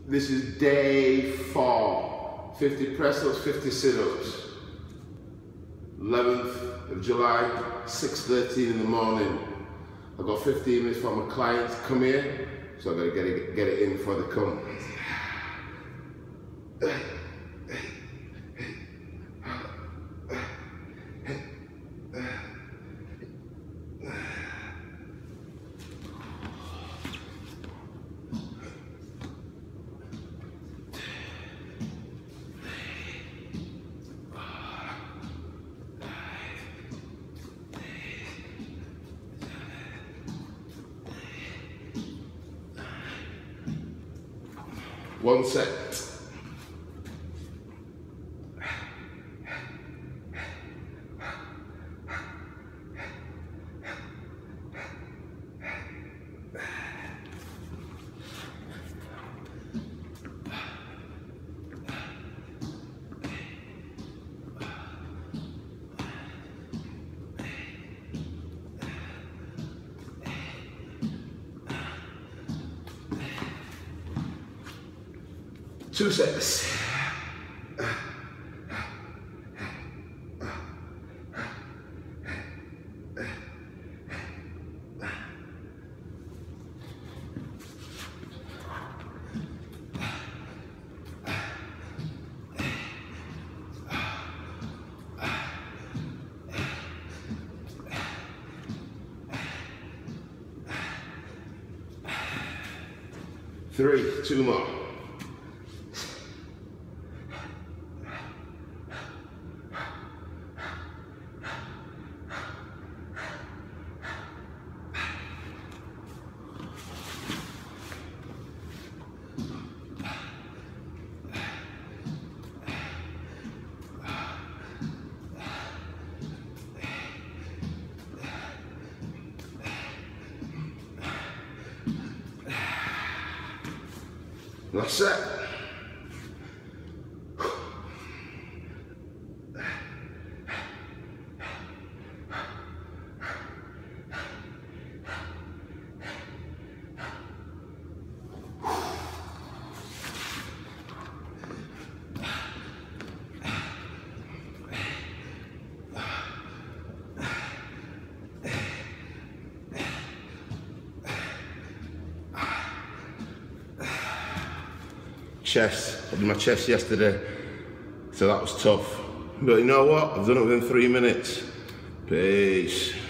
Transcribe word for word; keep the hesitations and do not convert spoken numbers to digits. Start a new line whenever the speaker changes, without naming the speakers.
This is day four. fifty press-ups, fifty sit-ups. eleventh of July, six thirteen in the morning. I got fifteen minutes for my clients to come here, so I gotta get it, get it in before they come. One set. Two sets. Three, two more. That's it. Chest. I did my chest yesterday, so that was tough. But you know what? I've done it within three minutes. Peace.